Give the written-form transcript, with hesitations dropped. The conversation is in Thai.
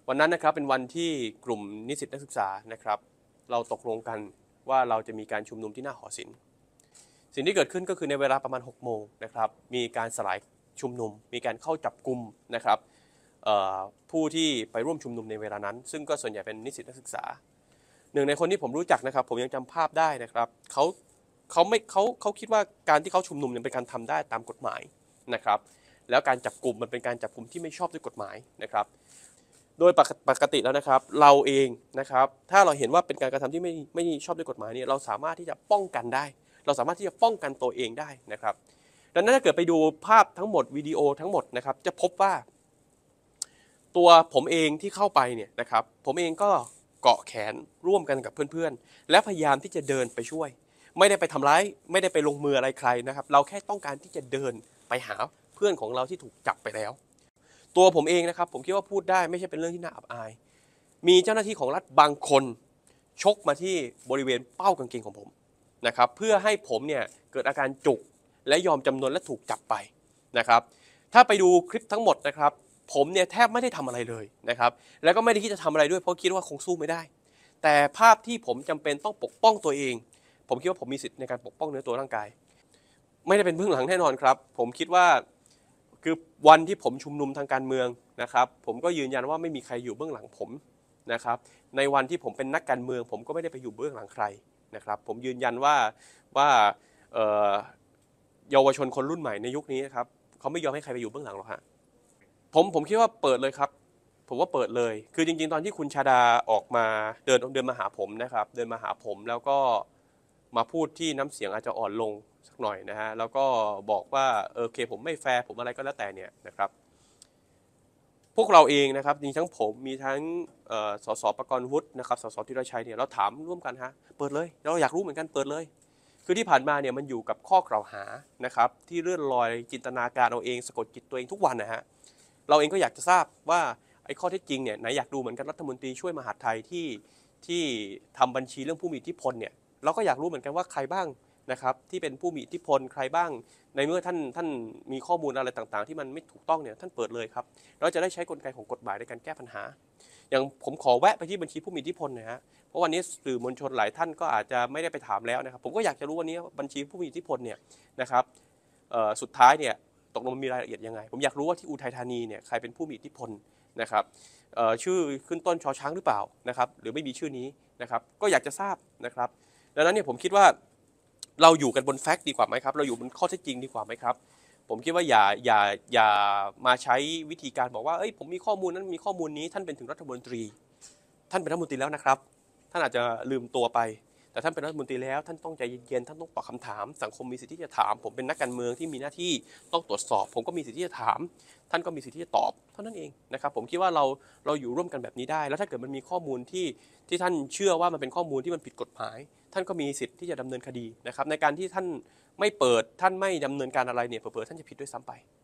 วันนั้นนะครับเป็นวันที่กลุ่มนิสิตนักศึกษานะครับเราตกลงกันว่าเราจะมีการชุมนุมที่หน้าหอศิลป์สิ่งที่เกิดขึ้นก็คือในเวลาประมาณ6 โมงนะครับมีการสลายชุมนุมมีการเข้าจับกุมนะครับผู้ที่ไปร่วมชุมนุมในเวลานั้นซึ่งก็ส่วนใหญ่เป็นนิสิตนักศึกษาหนึ่งในคนที่ผมรู้จักนะครับผมยังจำภาพได้นะครับเขาคิดว่าการที่เขาชุมนุมเป็นการทำได้ตามกฎหมายนะครับแล้วการจับกลุ่มมันเป็นการจับกลุ่มที่ไม่ชอบด้วยกฎหมายนะครับโดยปกติแล้วนะครับเราเองนะครับถ้าเราเห็นว่าเป็นการกระทำที่ไม่ชอบด้วยกฎหมายเนี่ยเราสามารถที่จะป้องกันได้เราสามารถที่จะป้องกันตัวเองได้นะครับดังนั้นถ้าเกิดไปดูภาพทั้งหมดวิดีโอทั้งหมดนะครับจะพบว่าตัวผมเองที่เข้าไปเนี่ยนะครับผมเองก็เกาะแขนร่วมกันกับเพื่อนๆและพยายามที่จะเดินไปช่วยไม่ได้ไปทำร้ายไม่ได้ไปลงมืออะไรใครนะครับเราแค่ต้องการที่จะเดินไปหาเพื่อนของเราที่ถูกจับไปแล้วตัวผมเองนะครับผมคิดว่าพูดได้ไม่ใช่เป็นเรื่องที่น่าอับอายมีเจ้าหน้าที่ของรัฐบางคนชกมาที่บริเวณเป้ากางเกงของผมนะครับเพื่อให้ผมเนี่ยเกิดอาการจุกและยอมจำนนและถูกจับไปนะครับถ้าไปดูคลิปทั้งหมดนะครับผมเนี่ยแทบไม่ได้ทำอะไรเลยนะครับแล้วก็ไม่ได้คิดจะทำอะไรด้วยเพราะคิดว่าคงสู้ไม่ได้แต่ภาพที่ผมจำเป็นต้องปกป้องตัวเองผมคิดว่าผมมีสิทธิ์ในการปกป้องเนื้อตัวร่างกายไม่ได้เป็นเบื้องหลังแน่นอนครับผมคิดว่าคือวันที่ผมชุมนุมทางการเมืองนะครับผมก็ยืนยันว่าไม่มีใครอยู่เบื้องหลังผมนะครับในวันที่ผมเป็นนักการเมืองผมก็ไม่ได้ไปอยู่เบื้องหลังใครนะครับผมยืนยันว่าเยาวชนคนรุ่นใหม่ในยุคนี้นะครับเขาไม่ยอมให้ใครไปอยู่เบื้องหลังหรอกฮะผมคิดว่าเปิดเลยครับผมว่าเปิดเลยคือจริงๆตอนที่คุณชาดาออกมาเดินมาหาผมนะครับเดินมาหาผมแล้วก็มาพูดที่น้ำเสียงอาจจะอ่อนลงสักหน่อยนะฮะแล้วก็บอกว่าโอเคผมไม่แฟร์ผมอะไรก็แล้วแต่เนี่ยนะครับพวกเราเองนะครับมีทั้งผมมีทั้งสสประกรณ์วุฒินะครับสสธีรชัยเนี่ยเราถามร่วมกันฮะเปิดเลยเราอยากรู้เหมือนกันเปิดเลยคือที่ผ่านมาเนี่ยมันอยู่กับข้อกล่าวหานะครับที่เลื่อนลอยจินตนาการเอาเองสะกดจิตตัวเองทุกวันนะฮะเราเองก็อยากจะทราบว่าไอ้ข้อเท็จจริงเนี่ยไหนอยากดูเหมือนกันรัฐมนตรีช่วยมหาดไทยที่ทำบัญชีเรื่องผู้มีอิทธิพลเนี่ยเราก็อยากรู้เหมือนกันว่าใครบ้างนะครับที่เป็นผู้มีอิทธิพลใครบ้างในเมื่อท่านมีข้อมูลอะไรต่างๆที่มันไม่ถูกต้องเนี่ยท่านเปิดเลยครับเราจะได้ใช้กลไกของกฎหมายในการแก้ปัญหาอย่างผมขอแวะไปที่บัญชีผู้มีอิทธิพลนะฮะเพราะวันนี้สื่อมวลชนหลายท่านก็อาจจะไม่ได้ไปถามแล้วนะครับผมก็อยากจะรู้วันนี้บัญชีผู้มีอิทธิพลเนี่ยนะครับสุดท้ายเนี่ยตกลงมีรายละเอียดยังไงผมอยากรู้ว่าที่อุทัยธานีเนี่ยใครเป็นผู้มีอิทธิพลนะครับชื่อขึ้นต้นชอช้างหรือเปล่านะครับหรือไม่มีชื่อนี้นะครับก็อยากจะทราบนะครับดังนั้นเนี่ยผมคิดว่าเราอยู่กันบนแฟกต์ดีกว่าไหมครับเราอยู่บนข้อเท็จจริงดีกว่าไหมครับผมคิดว่าอย่ามาใช้วิธีการบอกว่าเอ้ยผมมีข้อมูลนั้นมีข้อมูลนี้ท่านเป็นถึงรัฐมนตรีท่านเป็นรัฐมนตรีแล้วนะครับท่านอาจจะลืมตัวไปแต่ท่านเป็นรัฐมนตรีแล้วท่านต้องใจเย็นๆท่านต้องตอบคำถามสังคมมีสิทธิ์ที่จะถามผมเป็นนักการเมืองที่มีหน้าที่ต้องตรวจสอบผมก็มีสิทธิ์ที่จะถามท่านก็มีสิทธิ์ที่จะตอบเท่านั้นเองนะครับผมคิดว่าเราอยู่ร่วมกันแบบนี้ได้แล้วถ้าเกิดมันมีข้อมูลที่ท่านเชื่อว่ามันเป็นข้อมูลที่มันผิดกฎหมายท่านก็มีสิทธิ์ที่จะดำเนินคดีนะครับในการที่ท่านไม่เปิดท่านไม่ดำเนินการอะไรเนี่ยเผลอๆท่านจะผิดด้วยซ้ำไป